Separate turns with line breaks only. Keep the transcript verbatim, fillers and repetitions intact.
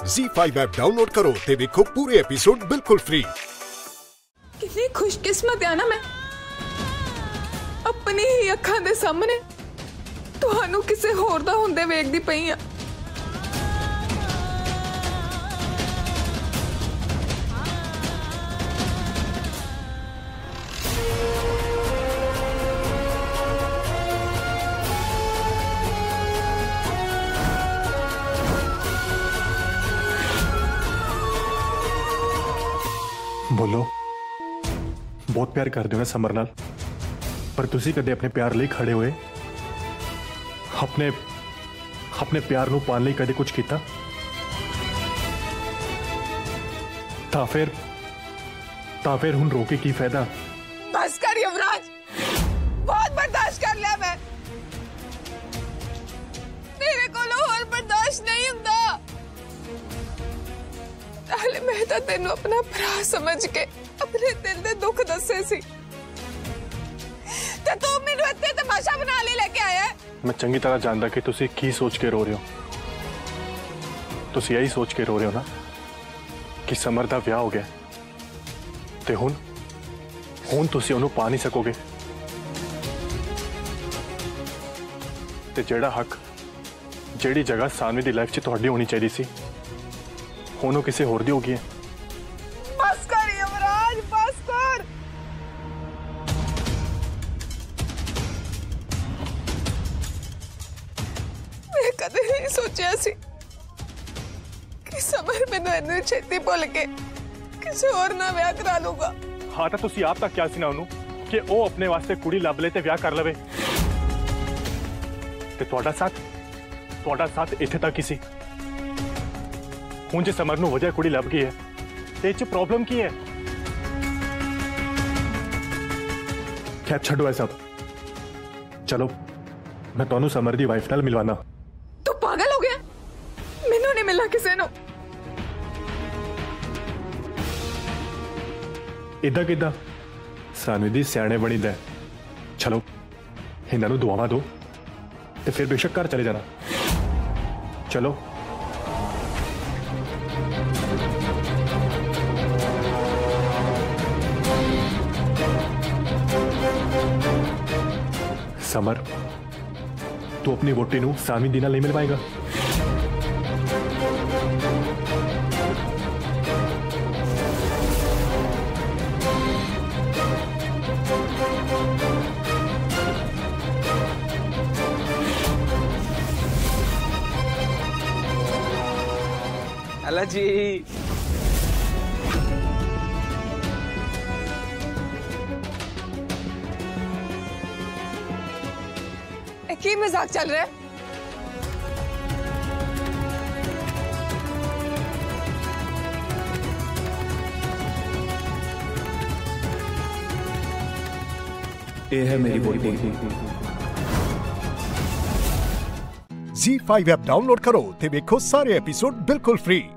ज़ी five app download करो ते देखो पूरे एपिसोड बिल्कुल फ्री।
कितनी खुशकिस्मत है ना मैं अपनी ही अखां दे सामने तुहानू किसे होर दा हुंदे वेखदी पई आ।
बोलो, बहुत प्यार कर दो ना समर नाल, पर तुसी कदे अपने प्यार लिए खड़े हुए अपने अपने प्यार नू पाने लिए कदे कुछ किया? ता फिर ता फिर हुन रोके की फायदा?
बस कर युवराज, बहुत बर्दाश्त कर लिया मैं। मेरे को और बर्दाश्त नहीं हुंदा। पहले मैं तो तेनू अपना भरा समझ के अपने दिल दे दुख दसे सी, ते तू मैनू इत्थे तमाशा बना ले लेके आया है।
मैं चंगी तरह जानदा कि तुसी की सोच के रो रहे हो। तुसी यही सोच के रो रहे हो ना कि समर दा ब्याह हो गया ते हुन हुन तुसी ओनू पा नहीं सकोगे, ते जेड़ा हक जेड़ी जगह सानवी दी लाइफ च तुहाडी होनी चाहिए सी होनो किसे होर दी होगी है।
बस कर युवराज, बस कर। मैं कदे नहीं सोचा सी कि समर मैनू इन्नी छेती भुल के किसी और ना ब्याह करा लूगा।
हाँ तो तुसी आप तक क्या सी ना उन्हों कि वो अपने वास्ते कुड़ी लभ ले ते ब्याह कर लवे, ते तुहाडा साथ तुहाडा साथ इत्थे तक ही सी। हुण जे समर नू वजह कुड़ी लभ गई है ते इच प्रॉब्लम की है? खैर छड्डो ऐ सब, चलो मैं तुहानू समर दी वाइफ नाल मिलवाना।
तू पागल हो गया? मैनू नहीं मिलना किसे नू।
इदा किदा सानवी दी सियाणे बनी दा। चलो इन्हां नू दुआवां दो ते फिर बेशक घर चले जाना। चलो समर, तू अपनी वोटी नू सानवी दी नाल नहीं मिलवाएगा?
अला जी
की मजाक चल रहा है?
ये है मेरी वोटी।
ज़ी फाइव ऐप डाउनलोड करो ते देखो सारे एपिसोड बिल्कुल फ्री।